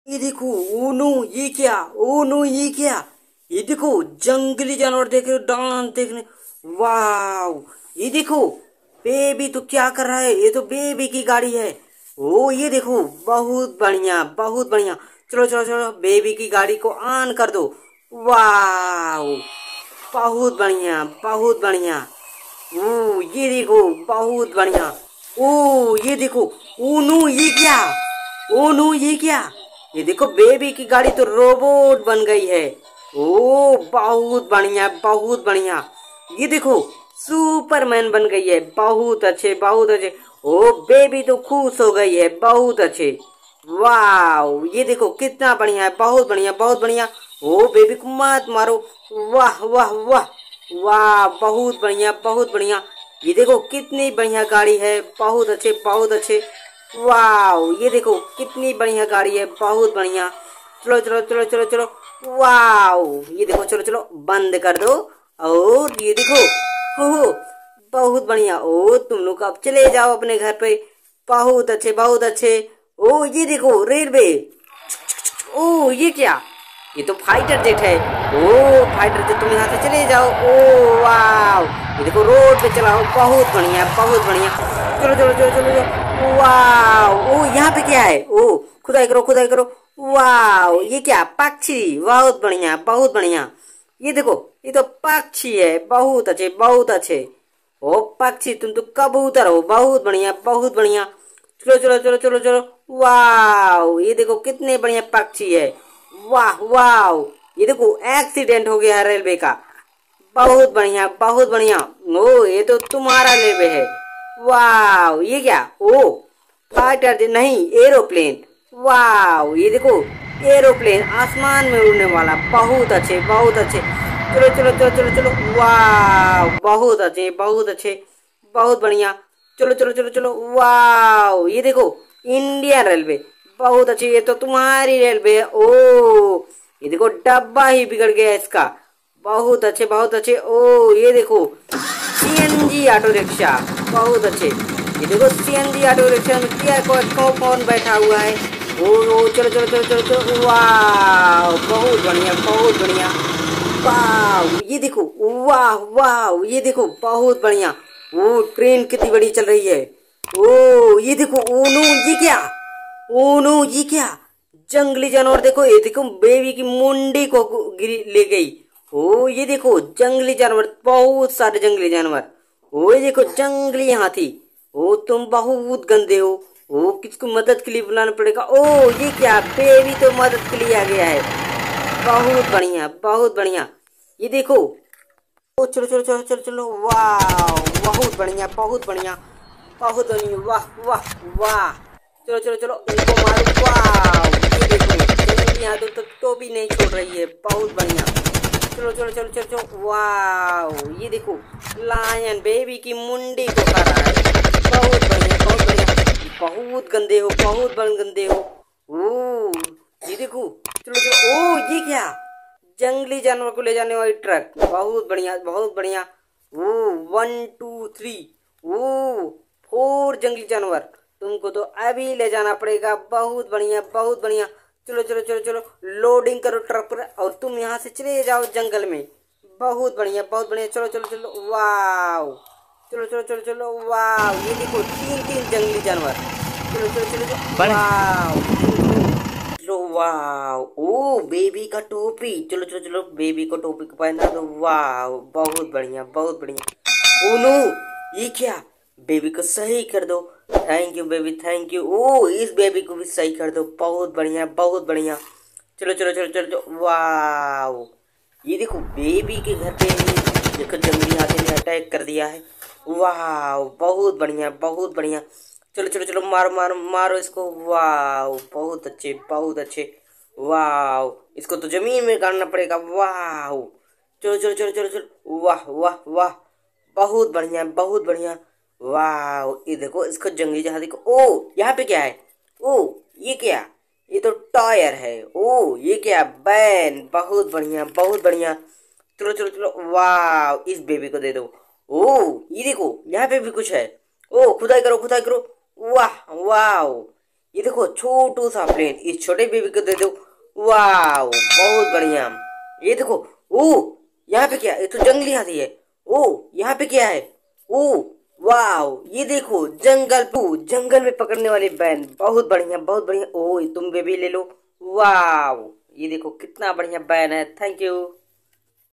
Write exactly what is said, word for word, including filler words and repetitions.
ये देखो। Oh no, ये क्या? ओ नो, ये क्या? ये देखो, जंगली जानवर देखे, डांस देखने। वाव, ये देखो, बेबी तो क्या कर रहा है? ये तो बेबी की गाड़ी है। ओ ये देखो, बहुत बढ़िया, बहुत बढ़िया। चलो चलो चलो, बेबी की गाड़ी को ऑन कर दो। वाव, बहुत बढ़िया, बहुत बढ़िया। ओ ये देखो, बहुत बढ़िया। ओ ये देखो। ओ नो, ये क्या? ओ नो, ये क्या? ये देखो, बेबी की गाड़ी तो रोबोट बन गई है। ओ बहुत बढ़िया, बहुत बढ़िया। ये देखो, सुपरमैन बन गई है। बहुत अच्छे, बहुत अच्छे। ओ बेबी तो खुश हो गई है। बहुत अच्छे। वाह, ये देखो कितना बढ़िया है। बहुत बढ़िया, बहुत बढ़िया। ओ बेबी को मत मारो। वाह वाह वाह वाह, बहुत बढ़िया, बहुत बढ़िया। ये देखो कितनी बढ़िया गाड़ी है। बहुत अच्छे, बहुत अच्छे। वाह, ये देखो कितनी बढ़िया गाड़ी है। बहुत बढ़िया। चलो चलो चलो चलो चलो। वाह, ये देखो, चलो चलो, बंद कर दो। और ये देखो, हो बहुत बढ़िया। ओ तुम लोग अब चले जाओ अपने घर पे। बहुत अच्छे, बहुत अच्छे। ओ ये देखो, रेलवे। ओ ये क्या? ये तो फाइटर जेट है। ओ फाइटर जेट, तुम यहाँ से चले जाओ। ओ वाह, ये देखो रोड पे चलाओ। बहुत बढ़िया, बहुत बढ़िया। चलो चलो चलो चलो चलो। वाह, ओ यहाँ पे क्या है? ओ खुदाई करो, खुदाई करो। वाह, ये क्या? पक्षी। बहुत बढ़िया, बहुत बढ़िया। ये देखो, ये तो पक्षी है। बहुत अच्छे, बहुत अच्छे। ओ पक्षी, तुम तो कबूतर हो। बहुत बढ़िया, बहुत बढ़िया। चलो चलो चलो चलो चलो। वाह, ये देखो कितने बढ़िया पक्षी है। वाह वाह, ये देखो एक्सीडेंट हो गया है रेलवे का। बहुत बढ़िया, बहुत बढ़िया। ओ ये तो तुम्हारा रेलवे है। वाह, ये क्या? ओ फाइटर नहीं, एरोप्लेन। वाह, ये देखो, एरोप्लेन आसमान में उड़ने वाला। बहुत अच्छे, बहुत अच्छे। चलो चलो चलो चलो चलो। वाह, बहुत अच्छे, बहुत अच्छे, बहुत बढ़िया। चलो चलो चलो चलो। वाह, ये देखो, इंडियन रेलवे। बहुत अच्छी। ये तो तुम्हारी रेलवे है। ओ ये देखो, डब्बा ही बिगड़ गया इसका। बहुत अच्छे, बहुत अच्छे। ओ ये देखो, सीएनजी ऑटो रिक्शा। बहुत अच्छे। ये देखो, सीएनजी ऑटो रिक्शा में क्या कौन कौन कौन बैठा हुआ है? ओ, ओ चलो चलो चलो चलो चलो। वाह, बहुत बढ़िया, बहुत बढ़िया। वाह, ये देखो। वाह वाह, ये देखो, बहुत बढ़िया। ओ ट्रेन कितनी बड़ी चल रही है। ओ ये देखो। ओ नो, ये क्या? ओ नो, ये क्या? जंगली जानवर देखो। ये देखो, बेबी की मुंडी को गिरी ले गई। ओ ये देखो, जंगली जानवर, बहुत सारे जंगली जानवर। ओ ये देखो, जंगली हाथी। ओ तुम बहुत गंदे हो। ओ किसको मदद के लिए बुलाना पड़ेगा। ओ ये क्या? बेबी तो मदद के लिए आ गया है। बहुत बढ़िया, बहुत बढ़िया। ये देखो। ओ चलो चलो चलो चलो चलो। वाह, बहुत बढ़िया, बहुत बढ़िया, बहुत बढ़िया। वाह वाह वाह। चलो चलो चलो, इनको मारो। वाह, ये देखो, जंगली हाथों तक तो भी नहीं छोड़ रही है। बहुत बढ़िया। चलो चलो चलो चलो चलो। वाह, ये देखो, लायन बेबी की मुंडी को खा रहा है। बहुत बढ़िया, बहुत बढ़िया। बहुत गंदे हो, बहुत बन गंदे हो। ओ ये देखो। चलो चलो। ओ ये क्या? जंगली जानवर को ले जाने वाली ट्रक। बहुत बढ़िया, बहुत बढ़िया। ओ वन टू थ्री। ओ फोर जंगली जानवर। तुमको तो अभी ले जाना पड़ेगा। बहुत बढ़िया, बहुत बढ़िया। चलो चलो चलो चलो, लोडिंग करो ट्रक पर और तुम यहाँ से चले जाओ जंगल में। बहुत बढ़िया, बहुत बढ़िया। चलो चलो चलो। वाह, चलो चलो चलो चलो। वाह, ये देखो, तीन तीन जंगली जानवर। चलो चलो चलो चलो। वाह, चलो। वाह, ओ बेबी का टोपी। चलो चलो चलो, बेबी को टोपी को पहना दो। वाह, बहुत बढ़िया, बहुत बढ़िया। ओ नो, ये क्या? बेबी को सही कर दो। Thank you baby, thank you. ओ इस बेबी को भी सही कर दो। बहुत बढ़िया, बहुत बढ़िया। चलो चलो चलो चलो चलो। वाह, ये देखो, बेबी के घर पे देखो, जंगली हाथी ने अटैक कर दिया है। वाह, बहुत बढ़िया, बहुत बढ़िया। चलो चलो चलो, मारो मारो मारो इसको। वाह, बहुत अच्छे, बहुत अच्छे। वाह, इसको तो जमीन में गाड़ना पड़ेगा। वाह, चलो चलो चलो चलो चलो। वाह वाह वाह, बहुत बढ़िया, बहुत बढ़िया। वाह, ये देखो, इसको जंगली जहाज को। ओ यहाँ पे क्या है? ओ ये क्या? ये तो टायर है। ओ ये क्या? बैन। बहुत बढ़िया, बहुत बढ़िया। चलो चलो चलो। वाह, इस बेबी को दे दो। ओ ये देखो, यहाँ पे भी कुछ है। ओ खुदाई करो, खुदाई करो। वाह वाह, ये देखो छोटू सा प्लेन, इस छोटे बेबी को दे दो। वाह बहुत बढ़िया। ये देखो, ओ यहाँ पे क्या, ये तो जंगली हाथी है। ओ यहाँ पे क्या है, ओ वाह ये देखो जंगल पू, जंगल में पकड़ने वाली बैन, बहुत बढ़िया बहुत बढ़िया। ओ तुम बेबी ले लो। वाह ये देखो कितना बढ़िया बैन है। Thank you.